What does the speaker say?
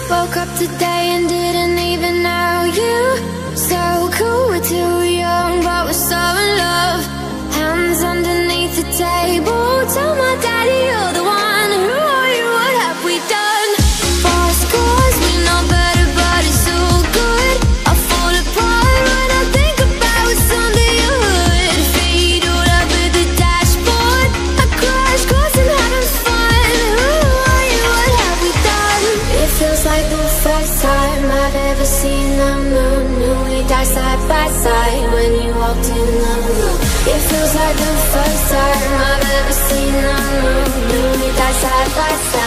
Woke up today and didn't even know you. So cool, we're too young, but we're so in love. Hands underneath the table, tell my daddy you're the one. Who are you, what have we done? Fast cars, we know better, but it's so good. I fall apart when I think about what's under your hood. Feet all over the dashboard, I crash course and having fun. Who are you, what have we done? It feels like the first time I've ever seen the moon. Knew we died side by side when you walked in the room. It feels like the first time I've ever seen the moon. Knew we died side by side.